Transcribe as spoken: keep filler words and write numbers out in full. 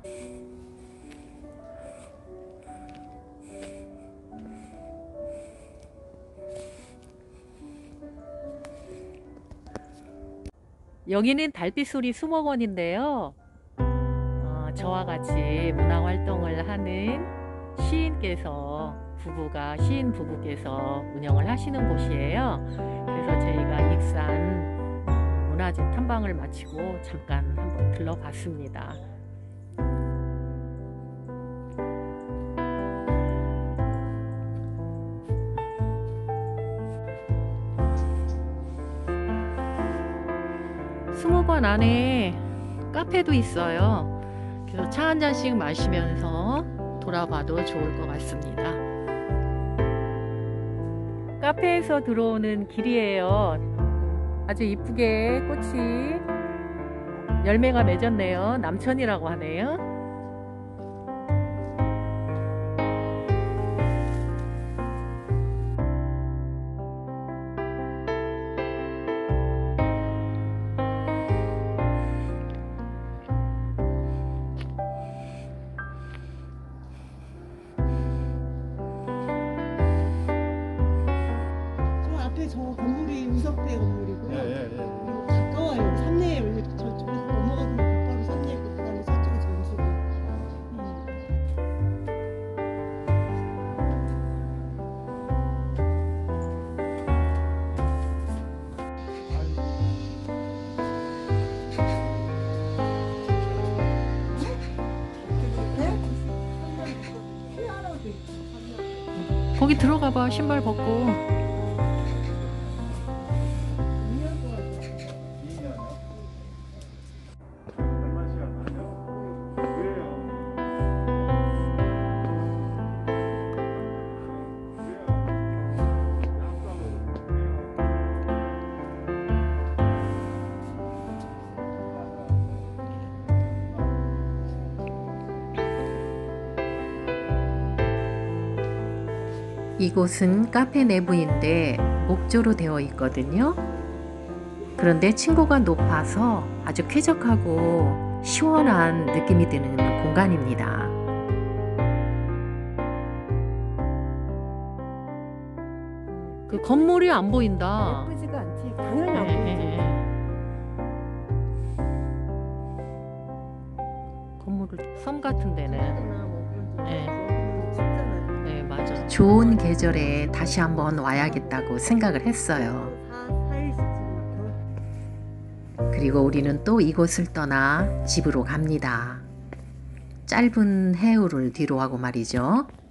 여기는 달빛소리 수목원인데요. 어, 저와 같이 문화활동을 하는 시인께서 부부가 시인 부부께서 운영을 하시는 곳이에요. 그래서 저희가 익산 문화재 탐방을 마치고 잠깐 한번 들러봤습니다. 수목원 안에 카페도 있어요. 그래서 차 한 잔씩 마시면서 돌아봐도 좋을 것 같습니다. 카페에서 들어오는 길이에요. 아주 이쁘게 꽃이 열매가 맺었네요. 남천이라고 하네요. 저 건물이 우석대 건물이고요. 예, 예, 예. 그리고 가까워요. 산내에 원래 저쪽에서 넘어가면 곧바로 산내 있고 그다음에 저쪽에 전주고. 거기 들어가봐. 신발 벗고. 이곳은 카페 내부인데 목조로 되어 있거든요. 그런데 층고가 높아서 아주 쾌적하고 시원한 느낌이 드는 공간입니다. 그 건물이 안 보인다. 예쁘지가 않지. 당연히 안 네, 보이지. 네. 건물을 섬 같은 데는. 네. 네, 맞아. 좋은 계절에 다시 한번 와야겠다고 생각을 했어요. 그리고 우리는 또 이곳을 떠나 집으로 갑니다. 짧은 해우를 뒤로 하고 말이죠.